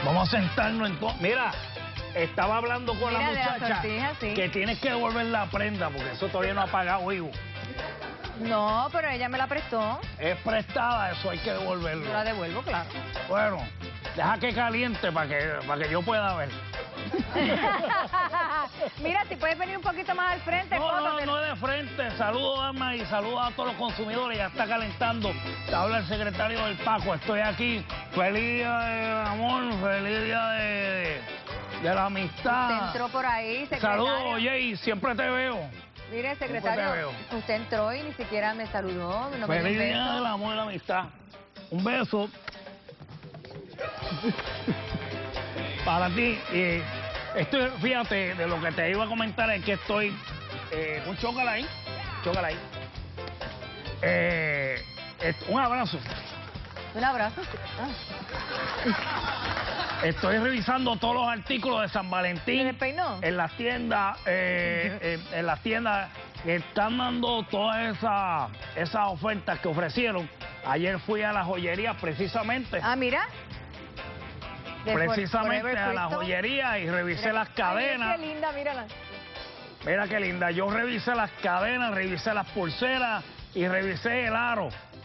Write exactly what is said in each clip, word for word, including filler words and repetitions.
Vamos a sentarnos en todo. Mira, estaba hablando con Mira, la de la muchacha sortija, sí. que tienes que devolver la prenda porque eso todavía no ha pagado vivo. No, pero ella me la prestó. Es prestada, eso hay que devolverlo. Yo la devuelvo, claro. Bueno, deja que caliente para que, para que yo pueda ver. Mira, si puedes venir un poquito más al frente. No, Coto, no, que- no es de frente. Saludos, Alma, y saludos a todos los consumidores. Ya está calentando. Te habla el secretario del Paco. Estoy aquí. Feliz día del amor, feliz día de, de, de la amistad. Usted entró por ahí, secretario. Saludos, Jay, siempre te veo. Mire, te secretario, veo. usted entró y ni siquiera me saludó. No me dio un Feliz día beso. del amor y la amistad. Un beso para ti. Y estoy, fíjate, de lo que te iba a comentar es que estoy... Eh, un chócala ahí, chócala ahí. Eh, es- un abrazo. Un abrazo. Ah. Estoy revisando todos los artículos de San ¿Se Valentín despeinó? en las tiendas, eh, eh, en las tiendas que están dando todas esas esas ofertas que ofrecieron. Ayer fui a la joyería precisamente, Ah, mira. De For- precisamente Forever a la Crystal. joyería y revisé Mira. las cadenas. Ay, qué linda, mírala. Mira qué linda, yo revisé las cadenas, revisé las pulseras y revisé el aro.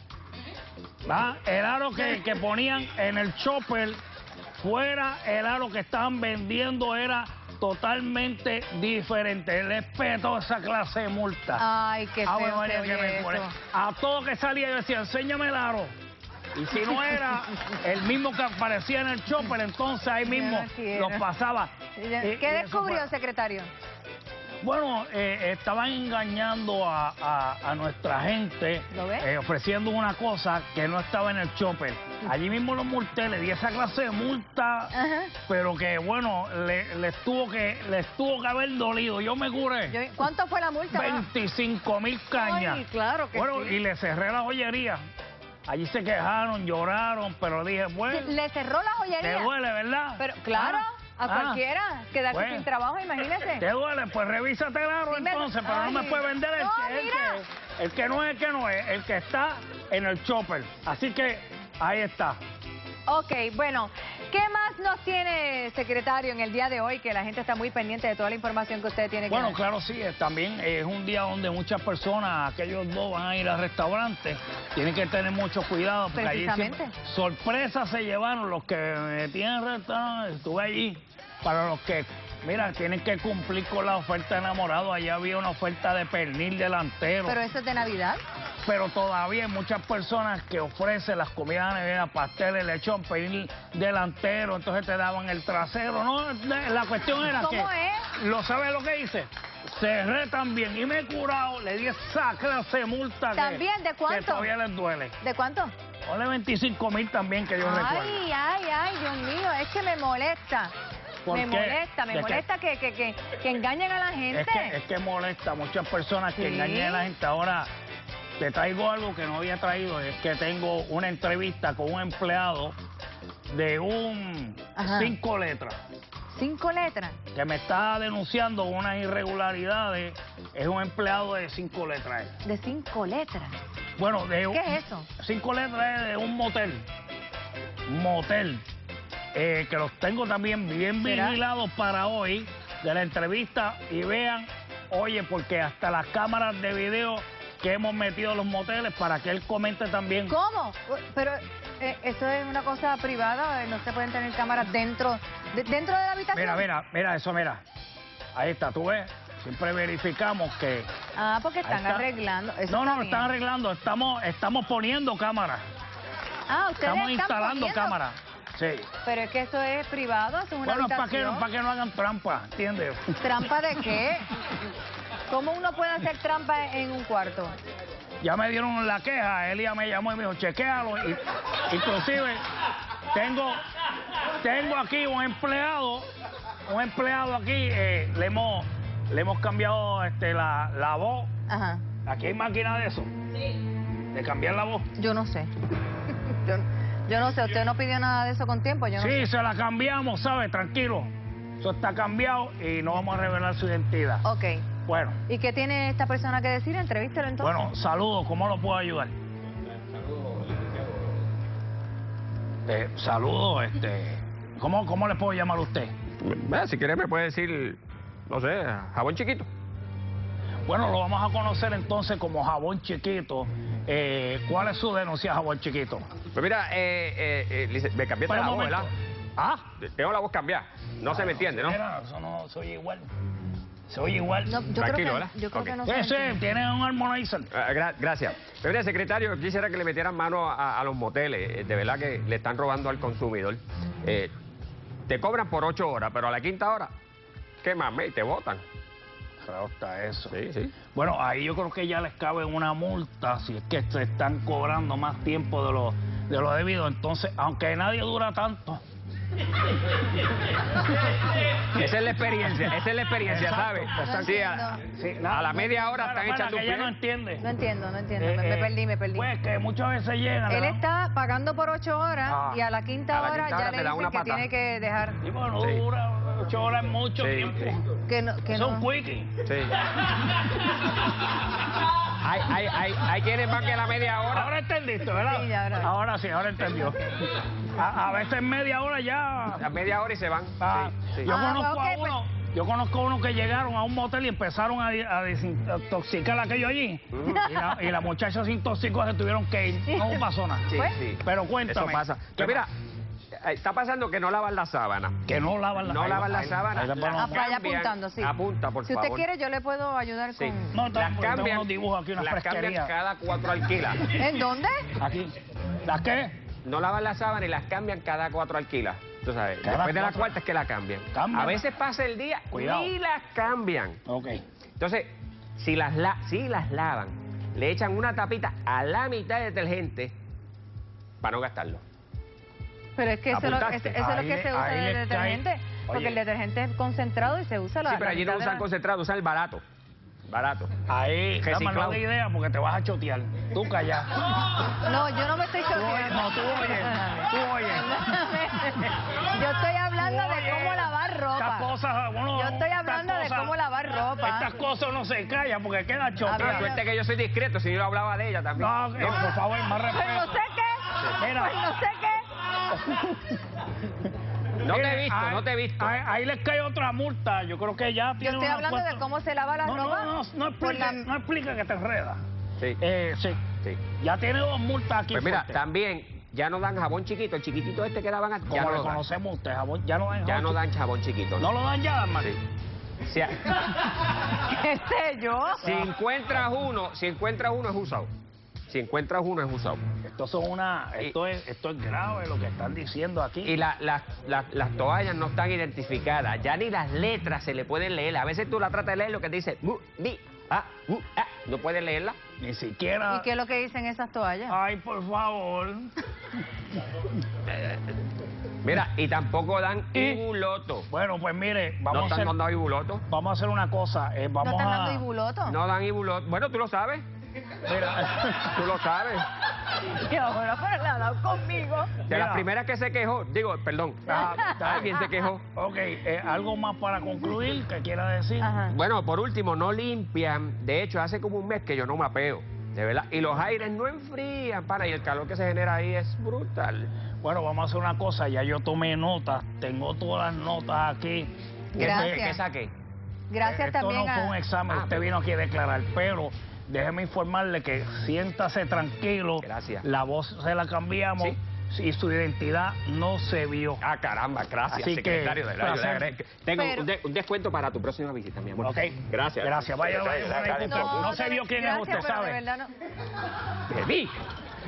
¿Va? El aro que, que ponían en el chopper, fuera el aro que estaban vendiendo era totalmente diferente. El respeto a esa clase de multa. Ay, qué Ah, feo bueno, María, se que oye me pone. eso. A todo que salía yo decía, enséñame el aro. Y si no era el mismo que aparecía en el chopper, entonces ahí mismo no quiero. los pasaba. ¿Qué Y- y eso descubrió, fue- secretario? Bueno, eh, estaban engañando a, a- a nuestra gente, ¿Lo ves? eh, ofreciendo una cosa que no estaba en el chopper. Allí mismo los multé, le di esa clase de multa, Ajá. pero que bueno, le- les tuvo que les tuvo que haber dolido. Yo me curé Yo- ¿Cuánto fue la multa? veinticinco mil cañas. Ay, claro que bueno, sí. y le cerré la joyería. Allí se quejaron, lloraron, pero dije, bueno, ¿Le cerró la te joyería? duele, ¿verdad? Pero, claro, Ah, a ah. cualquiera quedarse Bueno. sin trabajo, imagínese. ¿Te duele? Pues revísate el aro Sí me- entonces, pero no me Ay. puede vender el, No, que, el, mira. que, el que no es el que no es, el que está en el chopper. Así que ahí está. Ok, bueno, ¿qué más nos tiene, secretario, en el día de hoy? Que la gente está muy pendiente de toda la información que usted tiene que Bueno, dar. claro, sí, eh, también es un día donde muchas personas, aquellos dos van a ir al restaurante, tienen que tener mucho cuidado porque allí Precisamente. siempre- sorpresas se llevaron los que me tienen restaurante, estuve allí, para los que, mira, tienen que cumplir con la oferta de enamorado, allá había una oferta de pernil delantero. ¿Pero eso es de Navidad? Pero todavía hay muchas personas que ofrecen las comidas de Navidad, pasteles, lechón, pernil delantero, entonces te daban el trasero. No, la cuestión era ¿Cómo que... es? ¿Lo sabes lo que hice? Cerré también y me he curado, le di esa clase de multa que- ¿También? ¿De cuánto? que todavía les duele. ¿De cuánto? Ponle veinticinco mil también que yo recuerdo. Ay, ay, ay, Dios mío, es que me molesta. ¿Por Me qué? molesta, me ¿De qué? molesta que, que, que, que engañen a la gente. Es que, es que molesta a muchas personas que Sí. engañan a la gente. Ahora te traigo algo que no había traído, es que tengo una entrevista con un empleado de un Ajá. cinco letras Cinco letras. que me está denunciando unas irregularidades. Es un empleado de cinco letras. él. De cinco letras. Bueno, de un- ¿Qué es eso? Cinco letras es de un motel. Motel. Eh, que los tengo también bien ¿Será? vigilados para hoy de la entrevista y vean, oye, porque hasta las cámaras de video que hemos metido en los moteles para que él comente también. ¿Cómo? Pero eh, eso es una cosa privada, eh, no se pueden tener cámaras dentro de, dentro de la habitación. Mira, mira, mira eso, mira. Ahí está, tú ves. Siempre verificamos que... Ah, porque Ahí están está. arreglando. Eso No, está no, bien. están arreglando. Estamos, estamos poniendo cámaras. Ah, ustedes Estamos están instalando poniendo- cámaras. Sí. Pero es que eso es privado, eso es una Bueno, para que, habitación. para que no hagan trampa, ¿entiendes? ¿Trampa de qué? ¿Cómo uno puede hacer trampa en un cuarto? Ya me dieron la queja, Elia me llamó y me dijo, chequéalo. Y, inclusive, tengo, tengo aquí un empleado, un empleado aquí, eh, le hemos, le hemos cambiado este, la, la voz. Ajá. Aquí hay máquina de eso. De cambiar la voz. Yo no sé. yo, yo no sé, usted no pidió nada de eso con tiempo, yo no Sí, sé. se la cambiamos, ¿sabe? Tranquilo. Eso está cambiado y no vamos a revelar su identidad. Ok. Bueno, ¿Y qué tiene esta persona que decir? Entrevístelo entonces. bueno, saludos, ¿cómo lo puedo ayudar? Eh, saludos, este, ¿Cómo, cómo le puedo llamar a usted? Bueno, si quieres me puede decir, no sé, jabón chiquito. Bueno, lo vamos a conocer entonces como Jabón Chiquito. Eh, ¿Cuál es su denuncia, Jabón Chiquito? Pues mira, eh, eh, eh, lice- me cambiaste Espera la un voz, momento. ¿verdad? ¿Ah? Tengo la voz cambiada. No se me entiende, ¿no? Mira, eso no se oye igual. Se oye igual. No, yo Tranquilo, creo que, ¿verdad? yo creo Ok. que no se Ese entiende. tiene un armonizer. Ah, gra- gracias. Pero mira, secretario, quisiera que le metieran mano a, a los moteles. Eh, De verdad que le están robando al consumidor. Eh, te cobran por ocho horas, pero a la quinta hora, ¿qué mames? Te botan. Claro está eso. Sí, sí. Bueno, ahí yo creo que ya les cabe una multa si es que se están cobrando más tiempo de lo, de lo debido. Entonces, aunque nadie dura tanto. Esa es la experiencia, esa es la experiencia, Exacto, ¿sabes? exacto. Sí, a, Sí, a la media hora Para, están para, echando que un ella pie. no entiende. No entiendo, no entiendo. Eh, me, me eh, perdí, me perdí. Pues que muchas veces llegan. Él le dan- está pagando por ocho horas Ah. y a la quinta A la hora quinta hora ya te le da dicen una que patada. tiene que dejar. Y bueno, Sí. dura ocho horas es mucho Sí, tiempo. sí. Que no, que Eso es no. un quickie. Sí. Hay, hay, hay, hay quienes van que la media hora. Ahora entendiste, ¿verdad? Sí, ya, ahora. Ahora sí, ahora entendió. A, a veces media hora ya. A media hora y se van. Ah, Sí, sí. Yo Ah, conozco ok, a uno, yo conozco a uno que llegaron a un motel y empezaron a, a desintoxicar aquello allí. Y la, y la muchacha se intoxicó, se tuvieron que ir. No pasó nada. Sí, Pues, sí. Pero cuéntame. Eso pasa. ¿Qué Pero mira, eh, está pasando que no lavan la sábana. Que no lavan la No ahí lavan va, la ahí- sábana. ahí va, La no, Ah, vaya cambian. apuntando, sí. Apunta, por si favor. usted quiere, yo le puedo ayudar Sí. con... No, Las tengo cambian. unos dibujos aquí, una las cambian fresquería. cada cuatro alquilas. ¿En dónde? Aquí. ¿Las qué? No lavan la sábana y las cambian cada cuatro alquilas. Tú sabes, Cada después de la cuatro. cuarta es que la cambian. Cámbiala. A veces pasa el día Cuidado. y las cambian. Ok. Entonces, si las, la si las lavan, le echan una tapita a la mitad de detergente para no gastarlo. Pero es que eso, es lo- ¿Apuntaste? eso es lo Ahí que le- se usa ahí en el le cae- detergente. Porque Oye. el detergente es concentrado y se usa la Sí, pero la allí mitad no de usan la- concentrado, usan el barato. Barato. Ahí, dame Reciclado. la idea porque te vas a chotear. Tú calla. No, yo no me estoy Tú oyes, choqueando. no, tú oyes. Tú oyes. Yo estoy hablando de Oye, cómo lavar Estas ropa. cosas, bueno, Yo estoy hablando estas de cosas- cómo lavar ropa. Estas cosas no se callan porque queda ver. choteada. Suerte que yo soy discreto, si yo hablaba de ella también. No, eh, por favor, más Pues no respeto. sé qué. Mira. Pues no sé qué. No te he Mire, visto, ahí- no te he visto. Ahí, ahí les cae otra multa. Yo creo que ya Yo tiene estoy una hablando puesta- de cómo se lava la no, ropa. No, no, no, Por explica, la- no explica que te enreda. Sí, Eh, sí, sí. ya tiene dos multas aquí. Pues mira, fuertes. también ya no dan jabón chiquito, el chiquitito este que daban antes, ya Como no le lo dan. conocemos a usted, jabón, ya no dan Ya jabón no chiquito. dan jabón chiquito. No lo dan ya, hermano. Sí. Si, a- ¿Qué sé yo? si encuentras uno, si encuentras uno es usado. Si encuentras uno es usado. Esto son una, esto es, esto es grave lo que están diciendo aquí. Y la- la- la- las toallas no están identificadas, ya ni las letras se le pueden leer. A veces tú la tratas de leer lo que te dice mu, mi, ah, mu, ah. No puedes leerla. Ni siquiera. ¿Y qué es lo que dicen esas toallas? Ay, por favor. Mira, y tampoco dan ¿Y? ibuloto. Bueno, pues mire, ¿No vamos a están hacer, dando ibuloto? vamos a hacer una cosa. eh, ¿No vamos están a. dando ibuloto? No dan ibuloto. Bueno, tú lo sabes. Mira, Tú lo sabes. Y ahora pero la ha dado conmigo. De Mira. las primeras que se quejó, digo, perdón, Ah, está alguien se quejó. Ok, eh, algo más para concluir que quiera decir. Ajá. Bueno, por último, no limpian. De hecho, hace como un mes que yo no mapeo. De verdad. Y los aires no enfrían, para. Y el calor que se genera ahí es brutal. Bueno, vamos a hacer una cosa. Ya yo tomé notas. Tengo todas las notas aquí. Gracias. ¿Qué saqué? Gracias Esto también no fue a... un examen. Ah, Usted vino aquí a declarar. Pero déjeme informarle que siéntase tranquilo. Gracias. La voz se la cambiamos. Sí. Y su identidad no se vio. Ah, caramba, gracias, Así que, secretario de la yo le placer. agradezco. Tengo Pero- un, de- un descuento para tu próxima visita, mi amor. Ok. Gracias. Gracias. Vaya, vaya, Secretario, vaya, le agradezco. vaya. No se vio quién es gracias, usted, pero ¿sabe? de verdad no. Te vi.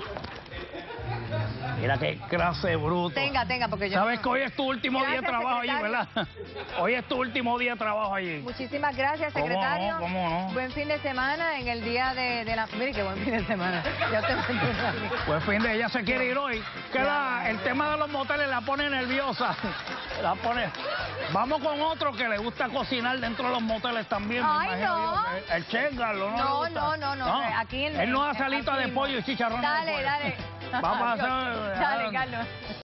Mira qué clase de bruto. Tenga, tenga, porque yo... Sabes no- que hoy es tu último día de Gracias, trabajo allí, secretario. ¿verdad? Hoy es tu último día de trabajo allí. Muchísimas gracias, ¿Cómo no? secretario. ¿Cómo no? Buen fin de semana en el día de, de la... Mire qué buen fin de semana. Ya te Pues fin de ella se quiere ir hoy. Que la- el tema de los moteles la pone nerviosa. La pone. Vamos con otro que le gusta cocinar dentro de los moteles también. me Ay, imagino no. yo. El, el Chef Garlo, ¿no? le No, gusta? no, no, no. Aquí en- Él no da en- salita aquí de mismo. pollo y chicharrón. Dale, dale. Vamos a Adiós. hacer. Dale, Carlos.